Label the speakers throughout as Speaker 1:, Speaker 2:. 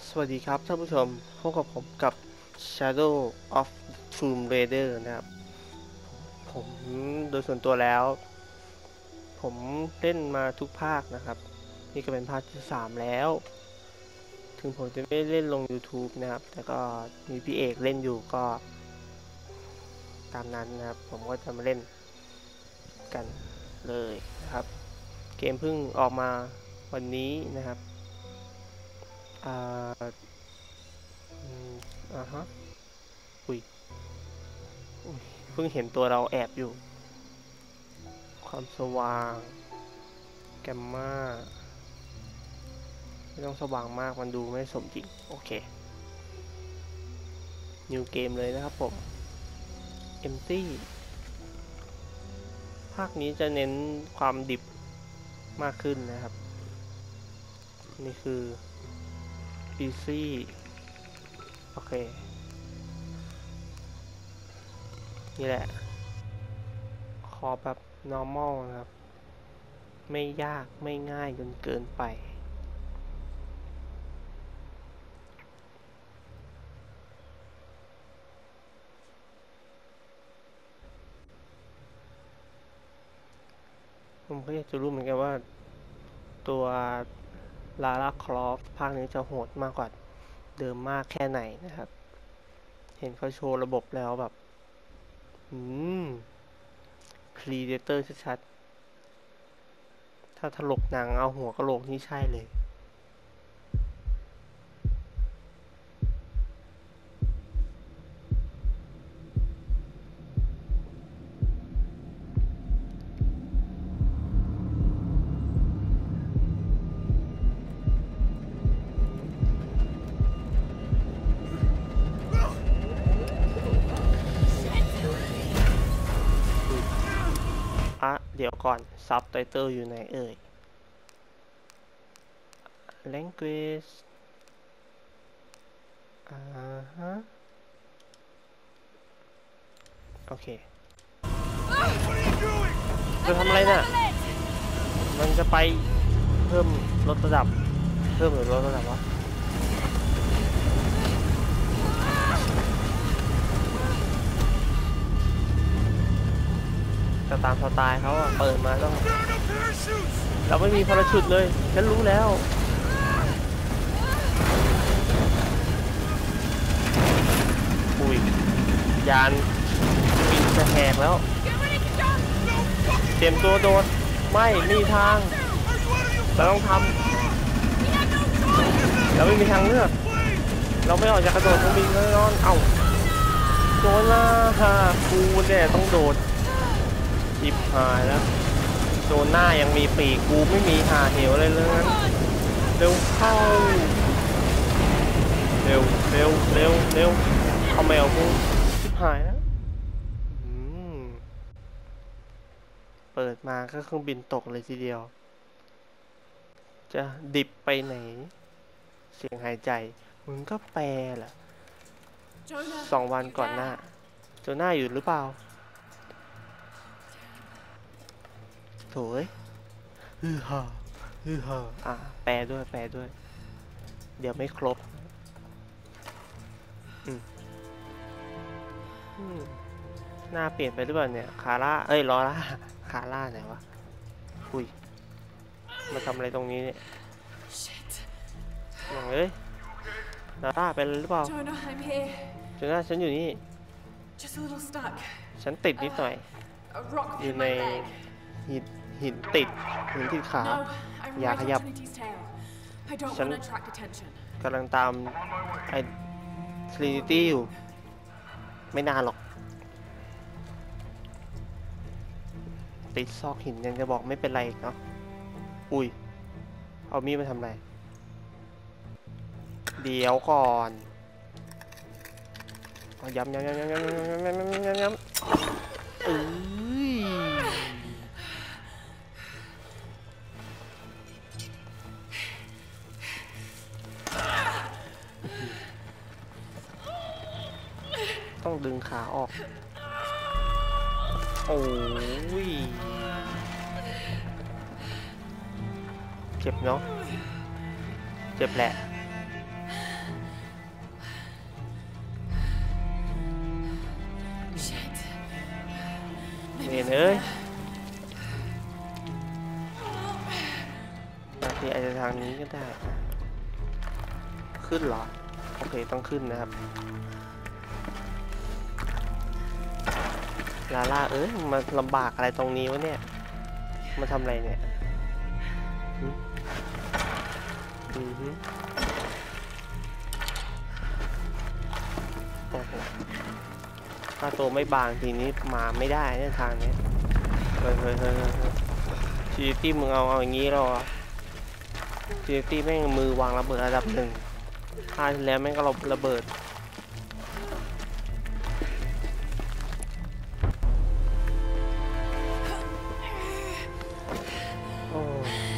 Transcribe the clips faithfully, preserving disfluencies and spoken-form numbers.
Speaker 1: สวัสดีครับท่านผู้ชมพบกับผมกับ Shadow of Tomb Raider นะครับผมโดยส่วนตัวแล้วผมเล่นมาทุกภาคนะครับนี่ก็เป็นภาคที่สามแล้วถึงผมจะไม่เล่นลง YouTube นะครับแต่ก็มีพี่เอกเล่นอยู่ก็ตามนั้นนะครับผมก็จะมาเล่นกันเลยนะครับเกมเพิ่งออกมาวันนี้นะครับอ่าอ่าฮะอุ้ยเพิ่งเห็นตัวเราแอบอยู่ความสว่างแกมมาไม่ต้องสว่างมากมันดูไม่สมจริงโอเคนิวเกมเลยนะครับผม Empty ภาคนี้จะเน้นความดิบมากขึ้นนะครับนี่คือ Easy โอเคนี่แหละขอแบบ normal นะครับไม่ยากไม่ง่ายจนเกินไปผมก็อยากจะรู้เหมือนกันว่าตัวลาร่าครอฟภาคนี้จะโหดมากกว่าเดิมมากแค่ไหนนะครับเห็นเขาโชว์ระบบแล้วแบบอืมพรีเดเตอร์ชัดๆถ้าถลกหนังเอาหัวกะโหลกนี่ใช่เลยอ่ะเดี๋ยวก่อนซับไตเติลอยู่ไหนเอ่ย language อ่าฮะโอเคจะทำอะไรน่ะมันจะไปเพิ่มลดระดับเพิ่มหรือลดระดับวะจะตามสไตล์เขาอะเปิดมาต้องเราไม่มีพาราชูตเลยฉันรู้แล้วอุ้ยยานบินจะแหกแล้วเตรียมตัวโดดไม่มีทางเราต้องทำเราไม่มีทางเลือกเราไม่ออกจากกระโดดเครื่องบินแน่นอนเอ้าโดนละฮะกูเนี่ยต้องโดดจิบหายแล้วโดนหน้ายังมีปีกกูไม่มีหาเหวอะไรเลยนั้นเร็วเข้าเร็วเร็วเร็วเร็วเอาแมวกูจิบหายแล้วเปิดมาก็เครื่องบินตกเลยทีเดียวจะดิบไปไหนเสียงหายใจมึงก็แปลแหละสองวันก่อนหน้าโจน่าอยู่หรือเปล่าโถ่ฮือฮ่าฮือฮ่าอ่ะแปลด้วยแปลด้วยเดี๋ยวไม่ครบอืมอืมหน้าเปลี่ยนไปหรือเปล่าเนี่ยคาร่าเอ้ยลอร่าคาร่าไหนวะอุ้ยมาทำอะไรตรงนี้เนี่ยอย่างเอ้ยลอร่าเป็นหรือเปล่าโจน่าฉันอยู่นี่ฉันติดนิดหน่อยอยู่ในหินหินติดหินติดขาอย่าขยับฉันกำลังตามไอ้ทรินิตี้อยู่ไม่นานหรอกติดซอกหินยังจะบอกไม่เป็นไรเนาะอุ้ยเอามีดมาทำไรเดี๋ยวก่อนย้ำย้ำย้ำย้ำย้ำย้ำย้ำย้ำย้ำเอ้ยต้องดึงขาออกโอ้ยเจ็บเนาะเจ็บแหละเวนเอ้ยบางทีอาจจะทางนี้ก็ได้ขึ้นเหรอโอเคต้องขึ้นนะครับลาล่าเอ้ยมาลำบากอะไรตรงนี้วะเนี่ยมาทำอะไรเนี่ยอือฮึโอ้โหถ้าตัวไม่บางทีนี้มาไม่ได้เนี่ยทางนี้เฮ้ยเฮ้ยเฮ้ยชีตี้มึงเอาเอาอย่างนี้หรอชีตี้แม่งมือวางระเบิดระดับหนึ่งพลาดแล้วแม่งก็ระเบิดโอ้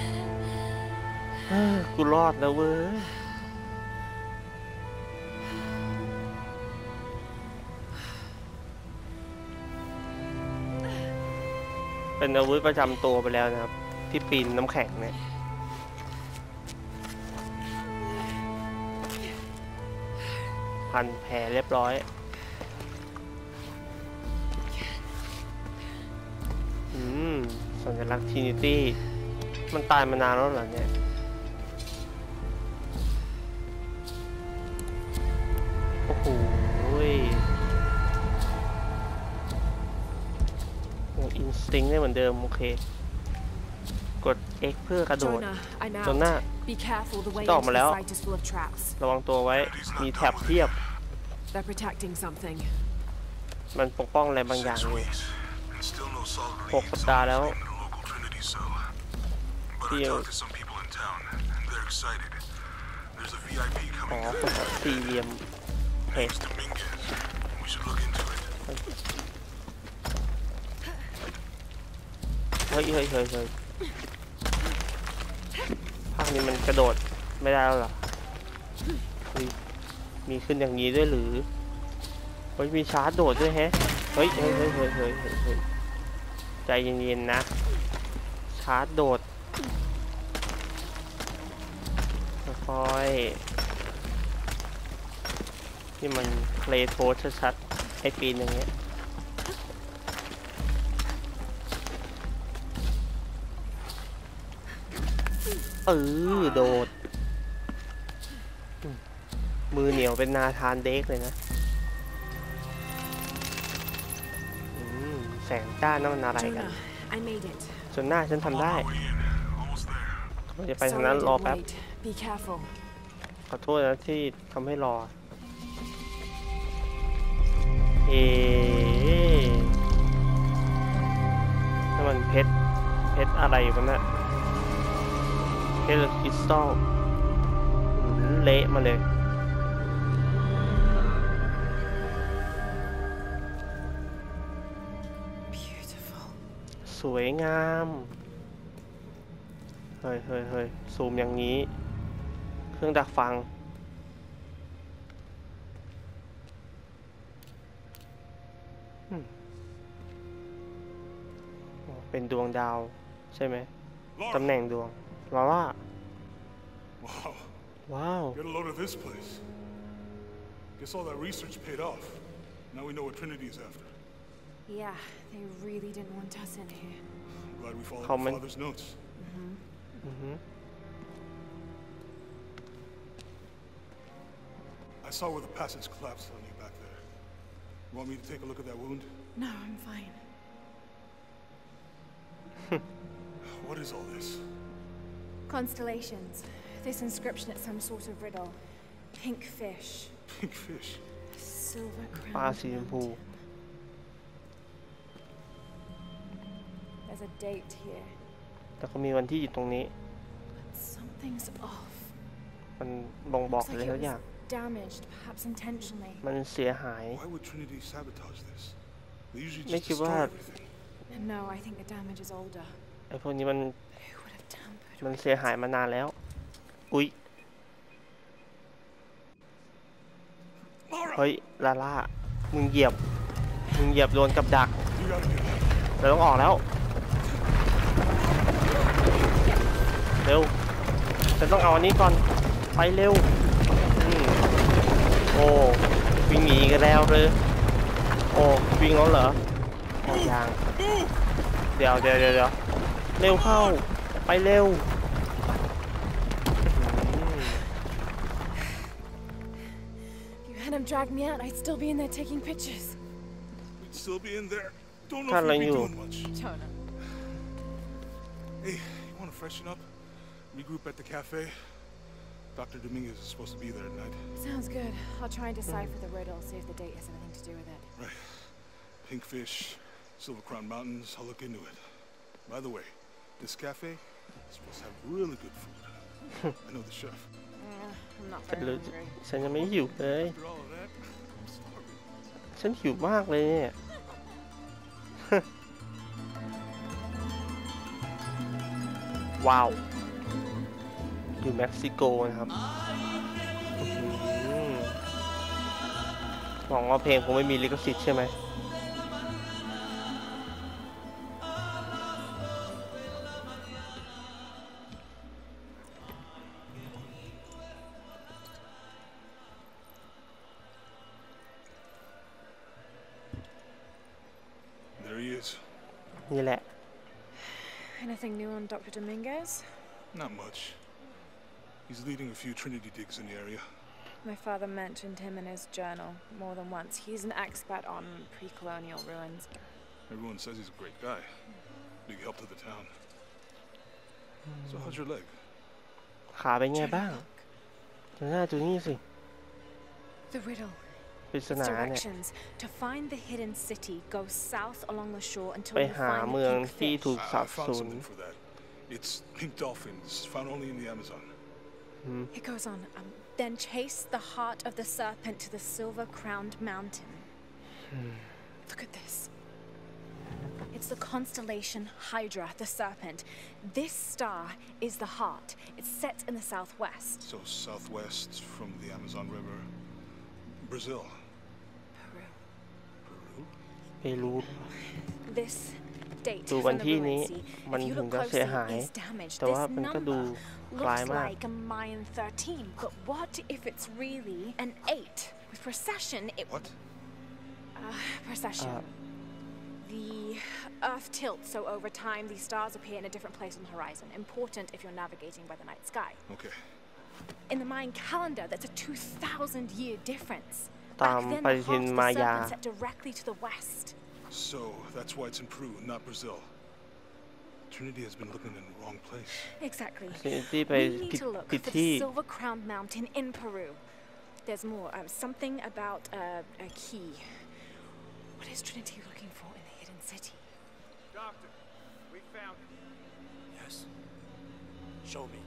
Speaker 1: กูรอดแล้วเว้ยเป็นอาวุธประจำตัวไปแล้วนะครับที่ปีนน้ำแข็งเนี่ยพันแผลเรียบร้อยอืมสัญลักษณ์ทรินิตี้มันตายมานานแล้วเหรอเนี่ยโอ้โหอินสติ้งได้เหมือนเดิมโอเคกด X เพื่อกระโดดจนหน้าต่อมาแล้วระวังตัวไว้มีแท็บเทียบมันปกป้องอะไรบางอย่างอยู่หกสัปดาห์แล้วที่อ๋อสี่เหลี่ยมเฮ้ยเฮ้ยเฮ้ยเฮ้ยเฮ้ยภาคนี้มันกระโดดไม่ได้แล้วหรอมีขึ้นอย่างนี้ด้วยหรือเฮ้ยมีชาร์จโดดด้วยแฮะเฮ้ยเฮ้ยเฮ้ยเฮ้ยเฮ้ยเฮ้ยใจเย็นๆนะชาร์จโดดค่อยๆนี่มันเพลย์โทสชัดๆไอปีนอย่างเงี้ยเออโดดมือเหนียวเป็นนาธานเด็กเลยนะแสงจ้านั่นมันอะไรกันจนหน้าฉันทำได้เราจะไปทางนั้นรอแป๊บขอโทษนะที่ทำให้รอเอ๊ะนั่นมันเพชรเพชรอะไรวะเนี่ยเพชรคริสตัลเละมาเลยสวยงามเฮ้ยเฮ้ยเฮ้ยซูมอย่างนี้เครื่องดักฟังเป็นดวงดาวใช่ไหมตำแหน่งดวงลาล่าว้าว
Speaker 2: Get a load of this place. Guess all that research paid off. Now we know what Trinity is after.
Speaker 3: Yeah, they really didn't want us in here.
Speaker 2: I'm glad we followed my father's notes.
Speaker 3: Mm-hmm.
Speaker 1: Mm-hmm.
Speaker 2: I saw where the passage collapsed on you back there. You want me to take a look at that wound?
Speaker 3: No, I'm fine.
Speaker 2: What is all this?
Speaker 3: Constellations. This inscription is some sort of riddle. Pink fish.
Speaker 2: Pink fish?
Speaker 3: Silver crown.
Speaker 1: ปลาสีชมพู
Speaker 3: There's a date here.
Speaker 1: แล้วก็มีวันที่อยู่ตรงนี้
Speaker 3: Something's off.
Speaker 1: มันบ่งบอกอะไรทุกอย่าง
Speaker 3: Damaged, perhaps intentionally.
Speaker 1: มันเสียหาย
Speaker 2: Why would Trinity sabotage this? They usually
Speaker 1: ไม่
Speaker 2: just
Speaker 1: คิดว่า
Speaker 2: destroy everything.
Speaker 3: No, I think the damage is older.
Speaker 1: ไอ้พวกนี้มัน
Speaker 3: Who would have tampered?
Speaker 1: มันเสียหายมานานแล้วอุ๊ยเฮ้ยลาล่ามึงเหยียบมึงเหยียบโดนกับดักเราต้องออกแล้วเร็วฉันต้องเอาอันนี้ก่อนไปเร็วโอ้วิ่งหนีกันแล้วเลยโอ้วิ่งแล้วเหรอเอายางเดี๋ยวเดี๋ยวเดี๋ยวเดี๋ยวเร็วเข้าไปเร็ว
Speaker 3: If you hadn't dragged me out, I'd still be in there taking pictures.
Speaker 2: We'd still be in there. Don't know
Speaker 1: ท่าน
Speaker 2: if
Speaker 1: อะไร
Speaker 2: we'd
Speaker 1: อ
Speaker 2: be
Speaker 1: ยู่
Speaker 2: doing much.
Speaker 3: Jonah.
Speaker 2: Hey, you want to freshen up? Regroup at the cafe? Doctor Dominguez is supposed to be there tonight.
Speaker 3: Sounds good. I'll try and decipher the riddle, see if the date has anything to do with it.
Speaker 2: Right. Pinkfish, Silver Crown Mountains, I'll look into it. By the way, this cafe is supposed to have really good food. I know the chef.
Speaker 3: Uh, I'm not
Speaker 1: ฉัน
Speaker 3: very
Speaker 1: รู้
Speaker 3: hungry.
Speaker 1: ฉันยังไม่หิวเลย
Speaker 2: After all of that, I'm starving.
Speaker 1: ฉันหิวมากเลยเนี่ย ว้าว อยู่เม็กซิโกนะครับอื้อหือหวังว่าเพลงคงไม่มีลิขสิทธิ์ใช่ไหม
Speaker 2: There he is.
Speaker 1: นี่แหละ
Speaker 3: Anything new on Doctor Dominguez?
Speaker 2: Not much. He's leading a few Trinity digs in the area.
Speaker 3: My father mentioned him in his journal more than once. He's an expert on pre-colonial ruins.
Speaker 2: Everyone says he's a great guy. Big help to the town. So how's your leg?
Speaker 1: ขาเป็นไงบ้างดูหน้าดูนี่สิ
Speaker 3: The riddle.
Speaker 1: ปริศ
Speaker 3: Its
Speaker 1: นาเนี่ย
Speaker 3: directions. To find the hidden city, go south along the shore until
Speaker 1: ไป
Speaker 3: you
Speaker 1: หา
Speaker 3: find
Speaker 1: เมือง
Speaker 3: the
Speaker 1: ที่
Speaker 3: pink
Speaker 1: ถูก
Speaker 3: fish.
Speaker 1: สา
Speaker 2: I, I
Speaker 1: บ
Speaker 2: found
Speaker 1: สูญ
Speaker 2: something for that. It's pink dolphins found only in the Amazon.
Speaker 3: It goes on. Um, then chase the heart of the serpent to the silver-crowned mountain. Look at this. It's the constellation Hydra, the serpent. This star is the heart. It's set in the southwest.
Speaker 2: So southwest from the Amazon River. Brazil.
Speaker 3: Peru.
Speaker 2: Peru?
Speaker 1: ไม่รู้
Speaker 3: This date
Speaker 1: ดูวัน
Speaker 3: from the
Speaker 1: ที่นี้
Speaker 3: ruin sea,
Speaker 1: มัน
Speaker 3: if you
Speaker 1: ถึง
Speaker 3: look
Speaker 1: จะเสีย
Speaker 3: closely,
Speaker 1: หาย
Speaker 3: is damaged.
Speaker 1: แต่ว่า
Speaker 3: This
Speaker 1: มันก็ดู
Speaker 3: number
Speaker 1: คล้าย
Speaker 3: looks
Speaker 1: มาก
Speaker 3: like a Mayan thirteen, but what if it's really an eight? With precession, it
Speaker 2: What?
Speaker 3: Uh, precession.
Speaker 1: Uh,
Speaker 3: the Earth tilts, so over time, these stars appear in a different place on the horizon. Important if you're navigating by the night sky.
Speaker 2: Okay.
Speaker 3: In the Mayan calendar, that's a two thousand year difference.
Speaker 1: ตาม
Speaker 3: Back then,
Speaker 1: ป
Speaker 3: the
Speaker 1: ฏิทิน
Speaker 3: heart of
Speaker 1: มา
Speaker 3: the
Speaker 1: ยา
Speaker 3: serpent set directly to the west.
Speaker 2: So that's why it's in Peru, not Brazil. Trinity has been looking in the wrong place.
Speaker 3: Exactly.
Speaker 1: ที่ไป
Speaker 3: We need
Speaker 1: ผิด
Speaker 3: to look
Speaker 1: ผิด
Speaker 3: for
Speaker 1: ที่
Speaker 3: the silver-crowned mountain in Peru. There's more. Um, something about uh, a key. What is Trinity looking for in the hidden city?
Speaker 4: Doctor, we found it. Yes. Show me.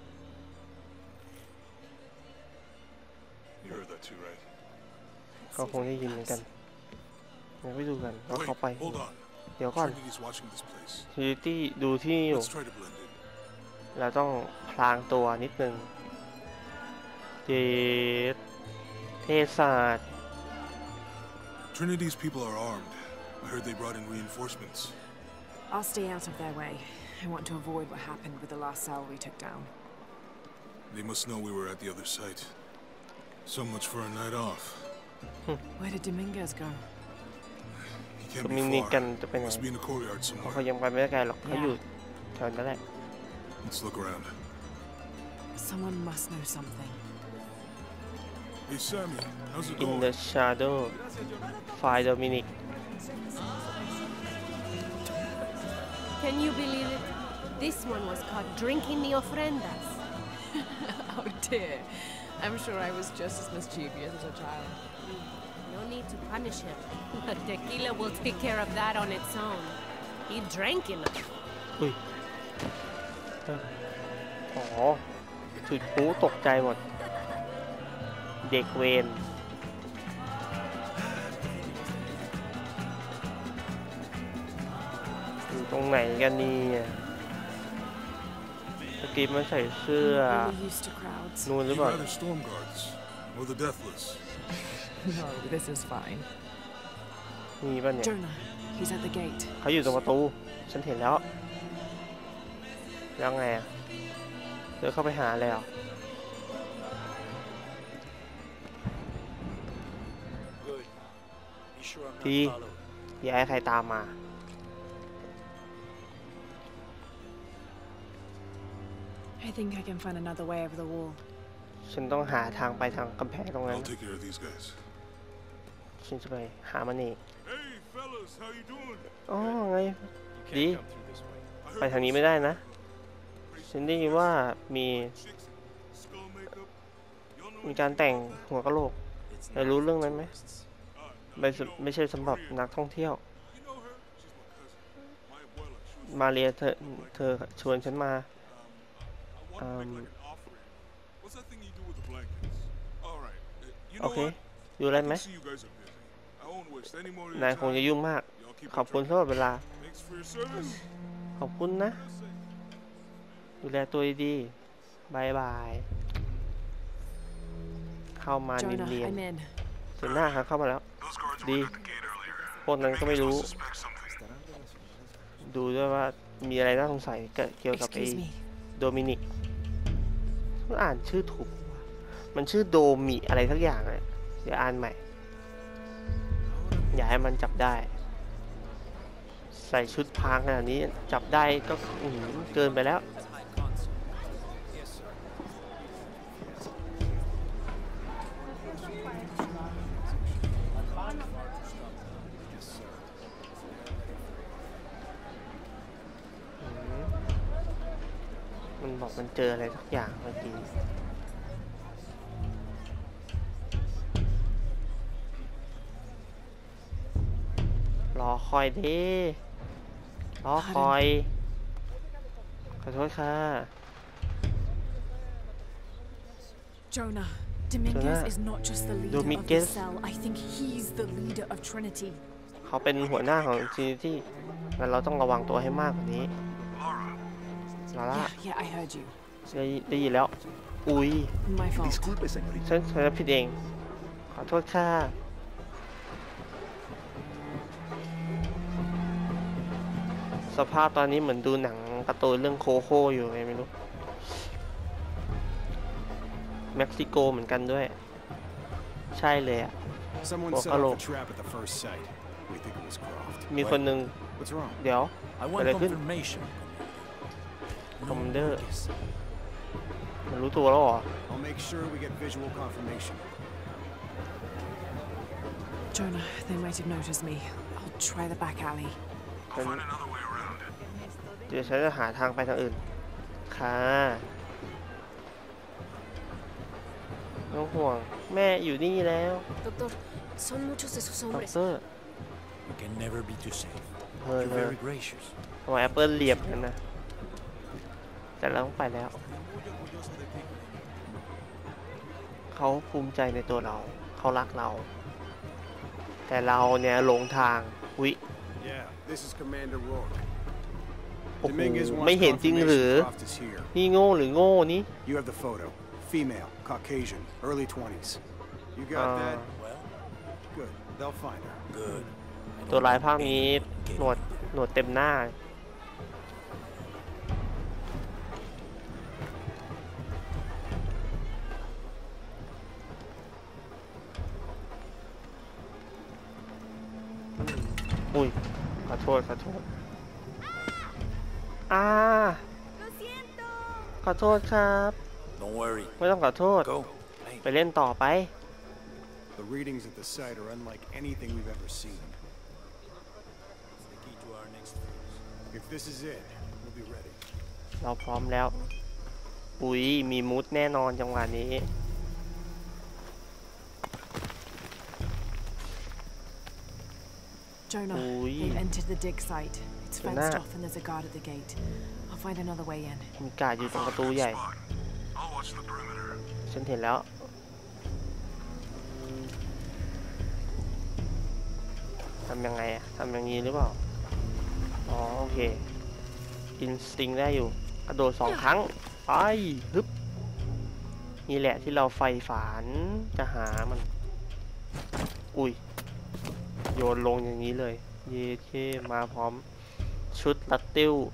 Speaker 2: You heard that too, right?
Speaker 1: เขาคงได้ยินเหมือนกันเดี๋ยวไปดูกันว่า
Speaker 2: Wait,
Speaker 1: เขาไป
Speaker 2: hold on.
Speaker 1: เดี๋ยวก่อน
Speaker 2: Trinity's watching this place.
Speaker 1: ทีที่ดูที่อยู่
Speaker 2: Let's try to blend in.
Speaker 1: เราต้องพลางตัวนิดนึงเจดเทศาสตร์
Speaker 2: Trinity's people are armed. I heard they brought in reinforcements.
Speaker 5: I'll stay out of their way. I want to avoid what happened with the last cell we took down.
Speaker 2: They must know we were at the other site. So much for a night off.
Speaker 5: Where did Dominguez go?
Speaker 2: He can't
Speaker 1: มิ
Speaker 2: be
Speaker 1: นิกัน
Speaker 2: far.
Speaker 1: จะไป
Speaker 2: He
Speaker 1: ไหน
Speaker 2: must be in the courtyard
Speaker 1: เพราะเขา
Speaker 2: somewhere.
Speaker 1: ยังไปไม่ได้ไกลหรอกเขาอยู่แถวนั้นแหละ
Speaker 2: Let's look around.
Speaker 5: Someone must know something.
Speaker 2: Hey, Sammy, how's it
Speaker 1: In
Speaker 2: going?
Speaker 1: the shadow ไฟโดมินิก
Speaker 6: Can you believe it? This one was caught drinking the ofrendas.
Speaker 5: Oh dear. I'm sure I was just as mischievous as a child.
Speaker 6: No need to punish him. The tequila will take care of that on its own. He drank enough.
Speaker 1: อุ้ยเอ้าอ๋อจุดพลุตกใจหมด เด็กเวนอยู่ตรงไหนกันนี่เมื่อกี้มันใส่เสื้อ
Speaker 5: Really used to crowds.
Speaker 1: นู่นหรือ
Speaker 2: He'd
Speaker 1: เปล่า
Speaker 2: rather storm guards or the deathless.
Speaker 5: No, this is fine.
Speaker 1: มีป่ะเนี่ย
Speaker 5: Jonah, he's at the gate.
Speaker 1: เขาอยู่ตรงประตู ฉันเห็นแล้ว แล้วไงอ่ะเดินเข้าไปหาเลยเหรอ
Speaker 4: Good. Be sure I'm not
Speaker 1: Đi.
Speaker 4: followed.
Speaker 1: อย่าให้ใครตามมา
Speaker 5: I think I can find another way over the wall.
Speaker 1: ฉันต้องหาทางไปทางกำแพงตรงนั้น
Speaker 2: I'll take care of these guys.
Speaker 1: ฉันจะไปหามันเอง
Speaker 2: Hey, fellas, how you doing?
Speaker 1: อ๋อไง
Speaker 4: You can't
Speaker 1: Đi.
Speaker 4: come through this way.
Speaker 2: I
Speaker 1: ไป
Speaker 2: heard
Speaker 1: ทางนี้ไม่ได้นะ ฉันได้ยินว่ามี
Speaker 2: chicks, skull makeup. Y'all know
Speaker 1: มีการแต่งหัวกะโหลก
Speaker 4: It's
Speaker 1: ได้รู้เรื่องนั้นไหม
Speaker 4: tourists.
Speaker 2: Uh, no,
Speaker 1: ไม่
Speaker 2: you
Speaker 1: ส
Speaker 2: know,
Speaker 1: ไม่ใช่สำหรับนักท่องเที่ยว
Speaker 2: you know her? She's my cousin. My abuela. She was
Speaker 1: มาเรียเธอเธอชวนฉันมา
Speaker 2: Um, I, I want to make like an offering. What's that thing you do with the blankets? All right. Uh, you
Speaker 1: โอ
Speaker 2: know
Speaker 1: เค
Speaker 2: what?
Speaker 1: อยู่ได้
Speaker 2: I
Speaker 1: ไหม
Speaker 2: can see you guys are busy. I won't waste any more of
Speaker 1: นาย
Speaker 2: your
Speaker 1: คงจะ
Speaker 2: time.
Speaker 1: ยุ่งมาก
Speaker 2: Y'all keep
Speaker 1: ขอบ
Speaker 2: on
Speaker 1: คุณ
Speaker 2: trucking.
Speaker 1: สำหรับเวลา
Speaker 2: Thanks for your service.
Speaker 1: ขอบคุณนะ ดูแลตัวดีๆบายบาย เข้ามาเนี
Speaker 5: Jonah,
Speaker 1: ยน
Speaker 5: I'm in.
Speaker 1: ๆส่วนหน้าครับเข้ามาแล้ว
Speaker 2: Those guards
Speaker 1: ดี
Speaker 2: were at the gate earlier.
Speaker 1: พวกนั้นก็ไม่รู้
Speaker 2: Suspect something.
Speaker 1: ดูด้วยว่ามีอะไรน่าสงสัยเกี่ยวกับไอ้
Speaker 5: Excuse me.
Speaker 1: โดมินิกมันอ่านชื่อถูกวะมันชื่อโดมิอะไรสักอย่างเลยเดี๋ยวอ่านใหม่ อย่าให้มันจับได้ ใส่ชุดพรางขนาดนี้จับได้ก็อื้อหือเกินไปแล้ว
Speaker 4: Yes, sir.
Speaker 1: มันบอกมันเจออะไรสักอย่างเมื่อกี้ รอคอยดิรอคอย ขอโทษค่ะ
Speaker 5: Jonah, Dominguez
Speaker 1: Jonah.
Speaker 5: is not just the leader of the
Speaker 1: Dominguez.
Speaker 5: cell. I think he's the leader of Trinity.
Speaker 1: เขาเป็นหัวหน้าของซีนิตี้งั้นเราต้องระวังตัวให้มากกว่านี้ ลาล่า
Speaker 5: Yeah, yeah, I heard you.
Speaker 1: ได้ได้ยินแล้ว อุ้ย
Speaker 5: My fault.
Speaker 2: Disculpe, señorita.
Speaker 1: ฉันฉันผิดเอง ขอโทษค่ะ สภาพตอนนี้เหมือนดูหนังการ์ตูนเรื่องโคโค่อยู่ไงไม่รู้ เม็กซิโกเหมือนกันด้วย ใช่เลยอ่ะ
Speaker 7: Someone
Speaker 1: Well,
Speaker 7: set
Speaker 1: hello.
Speaker 7: off the trap at the first sight. We think it was Croft.
Speaker 1: มีคนหนึ่ง
Speaker 7: What's wrong?
Speaker 1: เดี๋ยว
Speaker 4: I want
Speaker 1: Very good.
Speaker 4: confirmation.
Speaker 1: Commander.
Speaker 4: Yes.
Speaker 1: มันรู้ตัวแล้วเหรอ
Speaker 7: I'll make sure we get visual confirmation.
Speaker 5: Jonah, they might have noticed me. I'll try the back alley.
Speaker 2: I'll find another way around.
Speaker 1: เดี๋ยวฉันจะหาทางไปทางอื่น ค่ะไม่ต้องห่วง แม่อยู่นี่แล้ว
Speaker 3: Doctor, son muchos de sus
Speaker 1: ด็อก
Speaker 3: hombres.
Speaker 1: เตอร์
Speaker 4: You can never be too safe.
Speaker 1: เฮ้ย
Speaker 4: You're
Speaker 1: เฮ้ย
Speaker 4: very gracious.
Speaker 1: ทำไมแอปเปิลเหลี่ยมกันนะ แต่เราต้องไปแล้ว เขาภูมิใจในตัวเรา เขารักเรา แต่เราเนี่ยหลงทาง วิ
Speaker 7: Yeah, this is Commander Rourke.
Speaker 1: โอ้โห
Speaker 7: Dominguez
Speaker 1: ไม่
Speaker 7: wants
Speaker 1: เห็นจริงหรือ
Speaker 7: confirmation Croft is here.
Speaker 1: นี่โง่หรือโง่นี่
Speaker 7: You have the photo. Female, Caucasian, early twenties. You got
Speaker 1: Uh,
Speaker 7: that?
Speaker 4: Well,
Speaker 7: Good. They'll find her.
Speaker 4: good. I
Speaker 1: ตัว
Speaker 4: don't
Speaker 1: ร้าย
Speaker 4: want
Speaker 1: ภาคนี้
Speaker 4: anyone
Speaker 1: หนวด
Speaker 4: getting
Speaker 1: หนวดเต็มหน้า อุ้ย ขอโทษ ขอโทษ อ่า ขอโทษครับ
Speaker 4: Don't worry.
Speaker 1: ไม่ต้องขอโทษ
Speaker 4: Go. Hey,
Speaker 1: ไปเล่นต่อไป
Speaker 7: The readings at the site are unlike anything we've ever seen.
Speaker 4: it's the key to our next phase.
Speaker 7: If this is it, we'll be ready.
Speaker 1: เราพร้อมแล้ว อุ้ย มีมุดแน่นอนจังหวะนี้
Speaker 5: Jonah,
Speaker 1: Ui.
Speaker 5: they've entered the dig site. It's
Speaker 1: Jonah.
Speaker 5: fenced off and there's a guard at the gate. I'll find another way in.
Speaker 1: มีการดอยู่ตรงประตูใหญ่
Speaker 2: I'll watch the perimeter.
Speaker 1: ฉันเห็นแล้ว ทำยังไงอะทำอย่างนี้หรือเปล่า อ๋อ โอเค อินสติ้งได้อยู่ กระโดดสองครั้ง ไปฮึบ นี่แหละที่เราใฝ่ฝันจะหามัน อุ้ย โยนลงอย่างนี้เลย เย่เท่มาพร้อม ชุดลัดติ้ว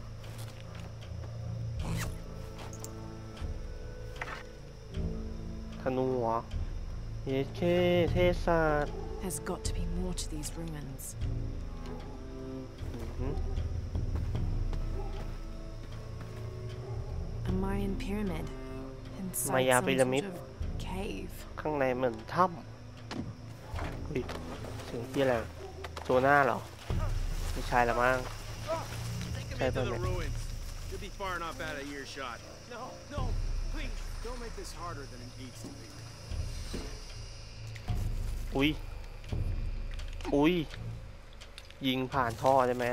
Speaker 1: ธนูเหรอ เย่เท่เทศาสตร์
Speaker 5: There's got to be more to these ruins. A Mayan pyramid inside
Speaker 1: Maya
Speaker 5: some
Speaker 1: pyramid.
Speaker 5: sort of cave.
Speaker 1: ข้างในเหมือนถ้ำอุ้ยเสียงที่อะไรโจน่าเหรอไม่ใช่ละมั้ง
Speaker 4: Take him into the ruins. You'll be far enough out of earshot.
Speaker 7: No, no, please. Don't make this harder than it needs to be.
Speaker 1: อุ้ยอุ้ยยิงผ่านท่อได้ไหม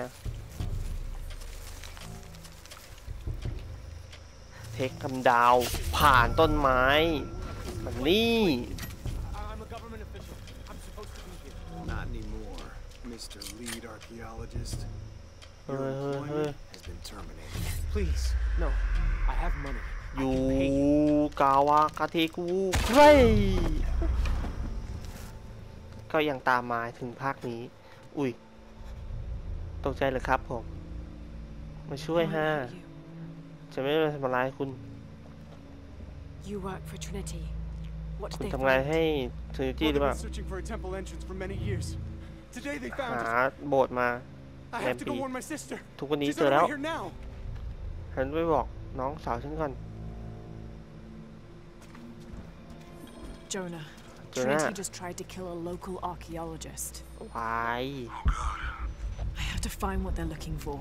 Speaker 1: เทคคำดาวผ่านต้นไม้แบบนี้
Speaker 7: I'm a government official. I'm supposed to be here.
Speaker 4: Not anymore.
Speaker 7: Mister Lead Archaeologist,
Speaker 1: เฮ้ย
Speaker 7: your
Speaker 1: เฮ้ยเฮ้ย
Speaker 7: employment has been terminated. Please, no. I have money.
Speaker 1: ยูกาวากาเทกูเฮ้ยก็ยังตามมาถึงภาคนี้อุ้ยตกใจเลยครับผมมาช่วย
Speaker 5: Why
Speaker 1: ฮะ
Speaker 5: not you?
Speaker 1: จะไม่ได้ทำร้ายคุณ
Speaker 5: You work for Trinity. What
Speaker 1: คุ
Speaker 5: did
Speaker 1: ณ
Speaker 5: they
Speaker 1: ทำงาน
Speaker 5: find?
Speaker 1: ให้ทรินิตี้
Speaker 7: Well,
Speaker 1: หรือ
Speaker 7: they've
Speaker 1: เปล่า
Speaker 7: been searching for a temple entrance for many years. Today they
Speaker 1: หา
Speaker 7: found it.
Speaker 1: โบสถ์มา
Speaker 7: I have to go warn my sister.
Speaker 1: ทุกวันนี้
Speaker 7: She's
Speaker 1: เจอ
Speaker 7: on
Speaker 1: แล้
Speaker 7: her
Speaker 1: ว
Speaker 7: way here now.
Speaker 1: ฉันไปบอกน้องสาวฉันก่อน
Speaker 5: Jonah.
Speaker 1: Jonah.
Speaker 5: Trinity just tried to kill a local archaeologist.
Speaker 1: วาย
Speaker 5: I have to find what they're looking for.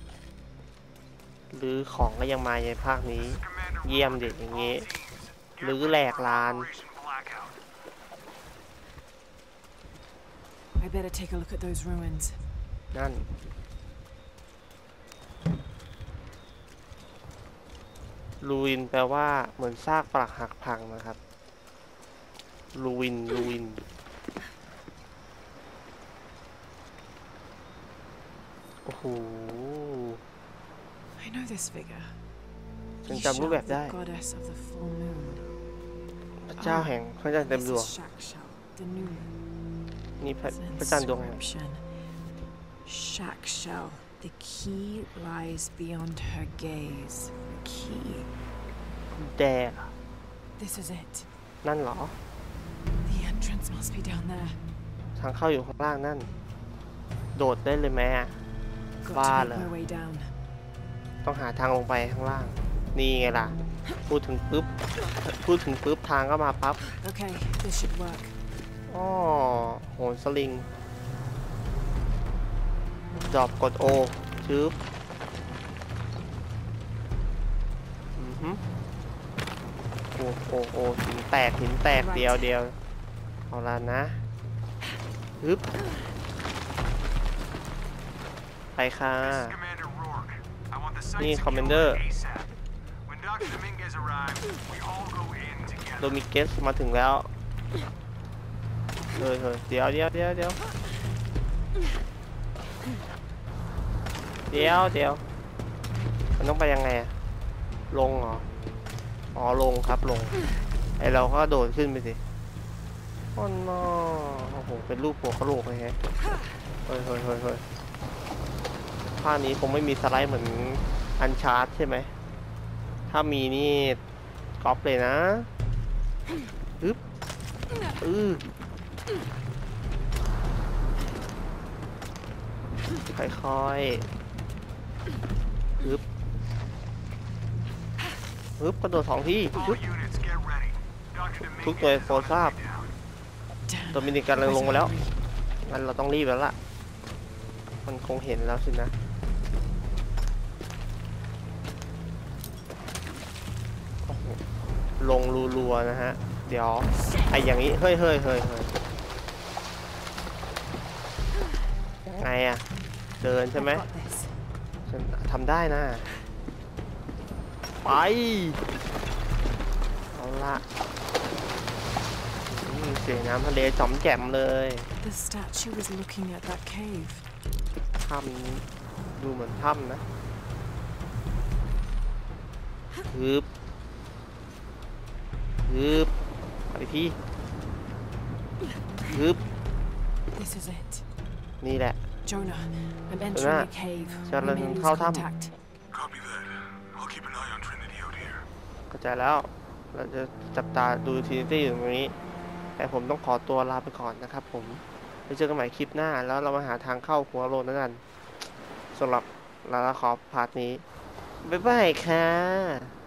Speaker 1: หรือของก็ยังมาในภาคนี้ เยี่ยมเด็ดอย่างงี้หรือแหลกลาน
Speaker 5: I better take a look at those ruins.
Speaker 1: นั่นรูวินแปลว่าเหมือนซากปรักหักพังนะครับรูวินรูวินโอ้โห
Speaker 5: I know this figure.
Speaker 1: ฉัน
Speaker 5: He
Speaker 1: จำรูปแบบ
Speaker 5: shot
Speaker 1: ได้
Speaker 5: the goddess of the full moon.
Speaker 1: พระเจ้าแห่งพระจันทร์เต็ม
Speaker 5: This
Speaker 1: ดวง
Speaker 5: is Shakshal, the new moon.
Speaker 1: นี่พระพระจันทร์ดวงใหม่
Speaker 5: Inscription. Shakshal. The key lies beyond her gaze. The key.
Speaker 1: แดง
Speaker 5: This is it.
Speaker 1: นั่นเหรอ
Speaker 5: The entrance must be down there.
Speaker 1: ทางเข้าอยู่ข้างล่างนั่น โดดได้เลยไหมอะ
Speaker 5: Got
Speaker 1: Ba
Speaker 5: to
Speaker 1: là-
Speaker 5: make my way down.
Speaker 1: ต้องหาทางลงไปข้างล่าง นี่ไงล่ะ พูดถึงปุ๊บ พูดถึงปุ๊บทางก็มาปั๊บ
Speaker 5: Okay, this should work.
Speaker 1: อ้อโหนสลิงดรอปกดโอชึบอือฮึโอ้โอ้โอ้หินแตกหินแตกเดียวเดียวเอาละนะฮึบไปค่ะ
Speaker 8: Commander Rourke. I want the site
Speaker 1: Ni
Speaker 8: secured
Speaker 1: Commander.
Speaker 8: ASAP. When Doctor Dominguez arrives, we all go in
Speaker 1: โด
Speaker 8: together.
Speaker 1: มิเกสมาถึงแล้วเฮ้ยเฮ้ยเดี๋ยวเดี๋ยวเดี๋ยวเดี๋ยวเดี๋ยวเดี๋ยวมันต้องไปยังไงอะลงเหรอ อ๋อลงครับลง ไอเราก็โดดขึ้นไปสิโอ้โนโอ้โห เป็นรูปหัวกระโหลกเลยฮะเฮ้ยเฮ้ยเฮ้ยเฮ้ยภาคนี้คงไม่มีสไลด์เหมือนอันชาร์ตใช่ไหม ถ้ามีนี่ก๊อปเลยนะอึ๊บอือค่อยๆอึ๊บอึ๊บกระโดดสองที่
Speaker 8: All
Speaker 1: อึ๊บ
Speaker 8: units, get ready. Doctor
Speaker 1: ทุกหน่วย
Speaker 8: Dominguez
Speaker 1: โปรด
Speaker 8: is
Speaker 1: ทราบ
Speaker 8: on the way down.
Speaker 5: Damn.
Speaker 1: โดมินิกกำลังลงมาแล้ว
Speaker 5: Where's Henry?
Speaker 1: งั้นเราต้องรีบแล้วล่ะ มันคงเห็นแล้วสินะ โอ้โหลงรัวๆนะฮะ เดี๋ยว ไออย่างนี้ เฮ้ยเฮ้ยเฮ้ยเฮ้ยยังไงอะเดินใช่ไหม
Speaker 5: I've got this.
Speaker 1: ฉันทำได้นะ ไป เอาละอืมเสียงน้ำทะเลจอมแจ่มเลย
Speaker 5: The statue was looking at that cave.
Speaker 1: ถ้ำนี้ดูเหมือนถ้ำนะฮึบฮึบอะไรพี่ฮึบ
Speaker 5: This is it.
Speaker 1: นี่แหละ
Speaker 5: Jonah, I'm entering
Speaker 1: Jonah,
Speaker 5: a cave.
Speaker 1: siya
Speaker 5: We
Speaker 1: lang
Speaker 5: may lose
Speaker 1: เข้าถ้ำ
Speaker 5: contact.
Speaker 2: Copy that. I'll keep an eye on Trinity out here.
Speaker 1: เข้าใจแล้ว เราจะจับตาดูทีนิตี้อยู่ตรงนี้ แต่ผมต้องขอตัวลาไปก่อนนะครับผม ไปเจอกันใหม่คลิปหน้า แล้วเรามาหาทางเข้าหัวโลนนั่นกัน สสำหรับลาลาคอฟพาร์ทนี้ บ๊ายบายค่ะ